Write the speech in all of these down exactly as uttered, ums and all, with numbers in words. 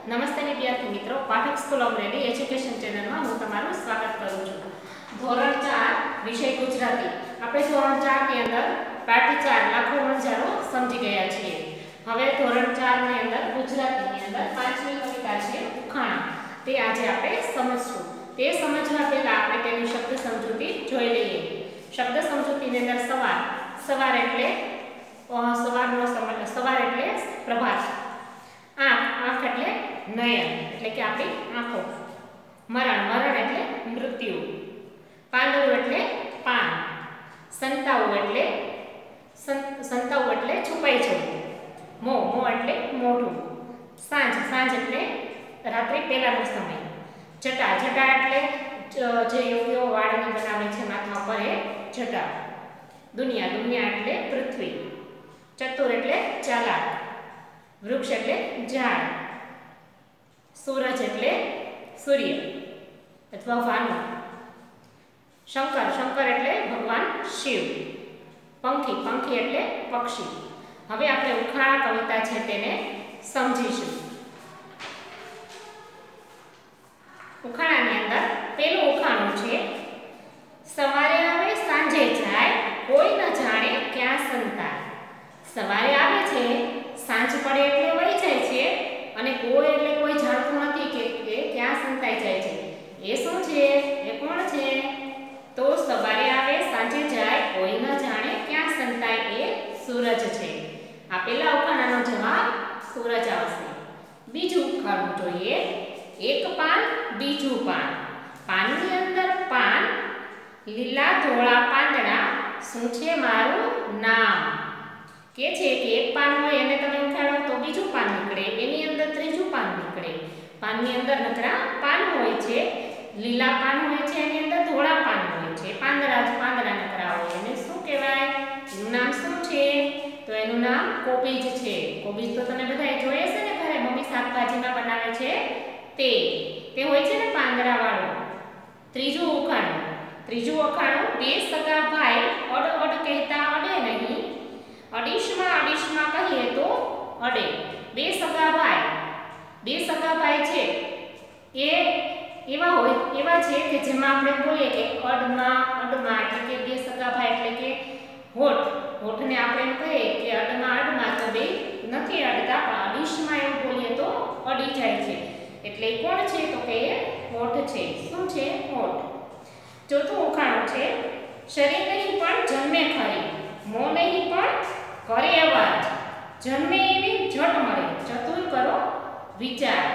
નમસ્તે વિદ્યાર્થી મિત્રો, પાઠક સ્કૂલ અમરેલી એજ્યુકેશન ચેનલમાં હું તમારું સ્વાગત કરું છું. ધોરણ ચાર વિષય ગુજરાતી. આપણે ધોરણ ચાર ની અંદર પાઠ ચાર લાખો વણઝારો સમજી ગયા છીએ. હવે ધોરણ ચાર ની અંદર ગુજરાતીની અંદર પાંચમી કવિતા છે ઉખાણા. તે આજે આપણે સમજશું. તે સમજવા પહેલા આપણે તેની શબ્દ સમજૂતી જોઈ લઈએ. શબ્દ સમજૂતીની અંદર સવાર. સવાર એટલે સવારનો સમય. સવાર એટલે પ્રભાત. આંખ. આંખ એટલે નયન એટલે કે આપણી આંખો. મરણ. મરણ એટલે મૃત્યુ. પાંદડું એટલે પાન. સંતાવું એટલે સંતાવું એટલે છુપાઈ જવું. મોં. મોં એટલે મોઢું. સાંજ. સાંજ એટલે રાત્રે પહેલાનો સમય. જટા. જટા એટલે જે યોગીઓ વાળને બનાવે છે માથા પર એ જટા. દુનિયા. દુનિયા એટલે પૃથ્વી. ચતુર એટલે ચાલાક. વૃક્ષ એટલે ઝાડ. સૂરજ એટલે સૂર્ય અથવા ભાનુ. શંકર. શંકર એટલે ભગવાન શિવ. પંખી. પંખી એટલે પક્ષી. હવે આપણે ઉખાણા કવિતા છે તેને સમજીશું. ઉખાણાની અંદર પહેલું ઉખાણું છે સવારે આવે સાંજે જાય કોઈ ન જાણે ક્યાં સંતાય. સવારે આવે છે, સાંજ પડે એટલે વહી જાય છે અને કોઈ એટલે કોઈ જાણતું નથી કે એ ક્યાં સંતાઈ જાય છે. એ શું છે? એ કોણ છે? તો સવારે આવે સાંજે જાય કોઈ ન જાણે ક્યાં સંતાય એ સૂરજ છે. આપેલા ઉખાણાનો જવાબ સૂરજ આવશે. બીજું ઉખાણું જોઈએ. એક પાન બીજું પાન. પાનની અંદર પાન, લીલા ધોળા પાંદડા, શું છે મારું નામ. કે છે કે એક પાન હોય અને તમે ઉખાડો તો બીજું પાન નીકળે, એની અંદર ત્રીજું પાન નીકળે. પાનની અંદર નકરા પાન હોય છે, લીલા પાન હોય છે, એની અંદર ધોળા પાન હોય છે, પાંદડા જ પાંદડા નકરા હોય. એને શું કહેવાય? એનું નામ શું છે? તો એનું નામ કોબીજ છે. કોબીજ તો તમે બધાએ જોયે છે ને ઘરે મમ્મી શાકભાજીમાં બનાવે છે તે તે હોય છે ને પાંદડા વાળું. ત્રીજું ઉખાણું. ત્રીજું ઉખાણું. બે સગા ભાઈ અડ અડ કહેતા અડે નહીં, અડીશમાં અડીશમાં કહીએ તો અડે. બે સગા ભાઈ. બે સગા ભાઈ છે એ એવા હોય એવા છે કે જેમાં આપણે બોલીએ કે અડમાં અડમાં એટલે કે બે સગા ભાઈ એટલે કે હોઠ. હોઠને આપણે એમ કહીએ કે અડમાં અડમાં તો બે નથી અડતા, પણ અડીશમાં એવું બોલીએ તો અડી જાય છે. એટલે કોણ છે? તો કે એ હોઠ છે. શું છે? હોઠ. ચોથું ઉખાણું છે શરીર નહીં પણ જન્મે ખરી, મોં નહીં પણ કરે અવાજ, જન્મે એવી જટ મળે, ચતુર કરો વિચાર.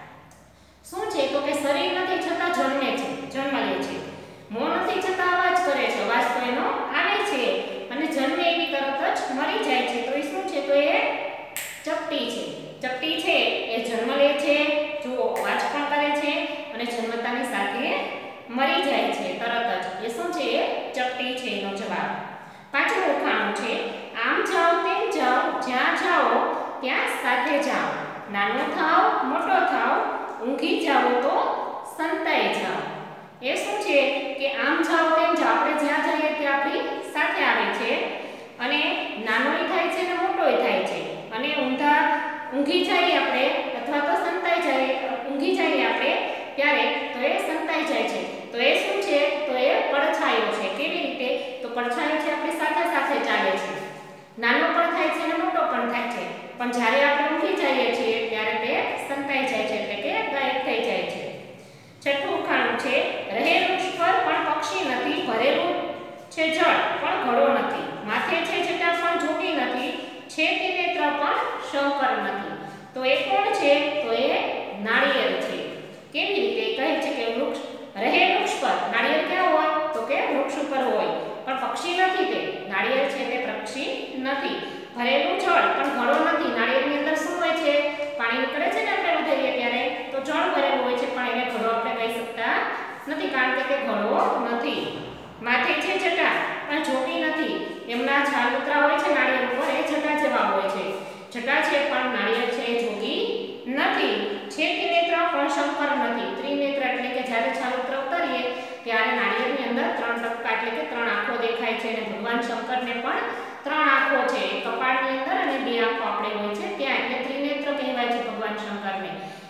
શું છે? તો કે શરીર નથી છતાં જન્મે છે, જન્મ લે છે. મોં નથી છતાં અવાજ કરે છે, અવાજ તો એનો આવે છે. અને જન્મે એવી તરત જ મરી જાય છે. તો એ શું છે? તો એ ચપટી છે. ચપટી છે એ જન્મ લે છે, જો અવાજ પણ કરે છે અને જન્મતાની સાથે મરી જાય છે તરત જ. એ શું છે? એ ચપટી છે એનો જવાબ. પાંચમું ઉખાણું છે આમ જાઓ તેમ જાઓ જ્યાં જાઓ ત્યાં સાથે જાઓ, નાનો થાવ મોટો થાવ, ઊંઘી જાઓ તો સંતાઈ જાઓ. એ શું છે? કે આમ જાઓ તેમ જાઓ, આપણે જ્યાં જઈએ ત્યાં આપણી સાથે આવે છે અને નાનોય થાય છે અને મોટોય થાય છે. અને ઊંધા ઊંઘી જઈએ આપણે અથવા તો સંતાઈ જઈએ, ઊંઘી જઈએ આપણે ત્યારે તો એ સંતાઈ જાય છે. તો એ શું છે? તો એ પડછાયો છે. કેવી રીતે? તો પડછાયો છે આપણી સાથે સાથે ચાલે છે, નાનો પણ થાય છે અને મોટો પણ થાય છે, પણ જ્યારે આપણે ઊંઘી જઈએ છીએ ત્યારે તે સંતાઈ જાય છે એટલે કે ગાયબ થઈ જાય છે. છઠ્ઠું ઉખાણું છે રહે વૃક્ષ પર પણ પક્ષી નથી, ભરેલું છે જળ પણ ઘડો નથી, માથે છે જટા પણ જોગી નથી, છે ત્રિનેત્ર પણ શંકર નથી. તો એ કોણ છે? તો એ નાળિયેર છે. કેવી રીતે? કહે છે કે વૃક્ષ રહે વૃક્ષ પર. નાળિયેર ક્યાં હોય? તો કે વૃક્ષ ઉપર હોય, પણ પક્ષી નથી. તે નાળિયેર છે તે પક્ષી નથી. ભરેલું જળ પણ ઘડો નથી. નાળિયેરની અંદર શું હોય છે? પાણી નીકળે છે ને આપણે વધારીએ ત્યારે તો જળ ભરેલું હોય છે, પણ એને ઘડો આપણે કહી શકતા નથી કારણ કે તે ઘડો નથી. માથે છે જટા પણ જોગી નથી. એમના છાલતરા હોય છે નાળિયેર ઉપર એ જટા જેવા હોય છે. જટા છે પણ નાળિયેર છે એ જોગી નથી. છે ત્રિનેત્ર પણ શંકર નથી. ત્રિનેત્ર એટલે કે જ્યારે છાલતરા ઉતારીએ ત્યારે નાળિયેરની અંદર ત્રણ ટપકા એટલે કે ત્રણ આંખો દેખાય છે અને ભગવાન શંકરને પણ ત્રણ આંખો છે. કપાળની અંદર અને બે આંખો આપણે હોય છે ત્યાં એટલે ત્રિનેત્ર કહેવાય છે ભગવાન શંકરને.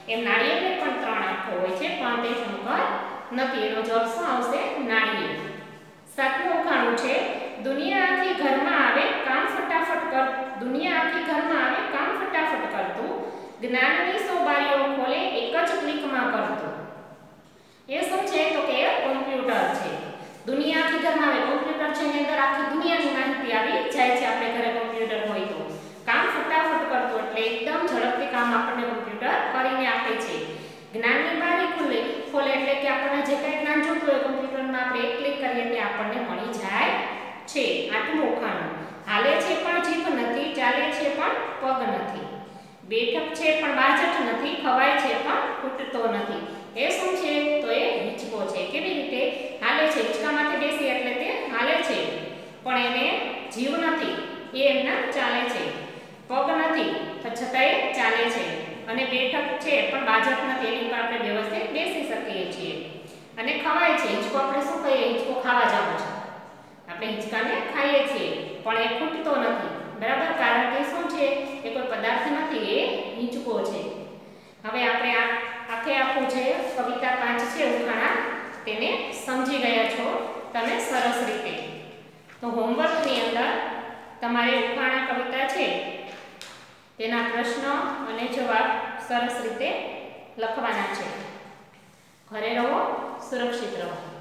એમ નાળિયેરને પણ ત્રણ આંખો હોય છે, પણ તે શંકર નથી. એનો જવાબ શું આવશે? નાળિયેર. સાતમું ઉખાણું છે, દુનિયા આખી ઘરમાં આવે કામ ફટાફટ કર દુનિયા આખી ઘરમાં આવે કામ ફટાફટ કરતું, જ્ઞાનની સો બારીઓ ખોલે એક જ ક્લિકમાં કરતું. એ શું છે? તો કે કોમ્પ્યુટર છે. દુનિયા આખી ઘરમાં આવે, કોમ્પ્યુટર છે એની અંદર આખી દુનિયાની માહિતી આવી જાય છે. આપણે ઘરે કોમ્પ્યુટર હોય તો કામ ફટાફટ કરતું એટલે એકદમ ઝડપથી કામ આપણને કોમ્પ્યુટર કરીને આપે છે. જ્ઞાનની બારી ખુલે ખોલે એટલે કે આપણને જે કંઈ જ્ઞાન જોતું હોય કોમ્પ્યુટરમાં આપણે એક ક્લિક કરીએ એટલે આપણને મળી જાય છે. આઠમું ઉખાણું, હાલે છે પણ જીભ નથી, ચાલે છે પણ પગ નથી, બેઠક છે પણ બાજટ નથી, ખવાય છે પણ ખૂટતો નથી. એ શું છે? તો એ હિંચકો છે. કેવી રીતે હાલે છે? હિંચકામાંથી બેસી એટલે તે હાલે છે, પણ એને જીવ નથી, એ એમના ચાલે છે. પગ નથી છતાંય ચાલે છે, અને બેઠક છે પણ બાજટ નથી, એની ઉપર આપણે વ્યવસ્થિત બેસી શકીએ છીએ. અને ખવાય છે, હિંચકો આપણે શું કહીએ? હિંચકો ખાવા જવું છે, આપણે હિંચકાને ખાઈએ છીએ, પણ એ ખૂટતો નથી. બરાબર? કારણ કે શું છે? એ કોઈ પદાર્થ નથી, એ હિંચકો છે. હવે આપણે આ આખે આખું છે કવિતા પાંચ છે ઉખાણા, તેને સમજી ગયા છો તમે સરસ રીતે. તો હોમવર્કની અંદર તમારે ઉખાણા કવિતા છે તેના પ્રશ્ન અને જવાબ સરસ રીતે લખવાના છે. ઘરે રહો, સુરક્ષિત રહો.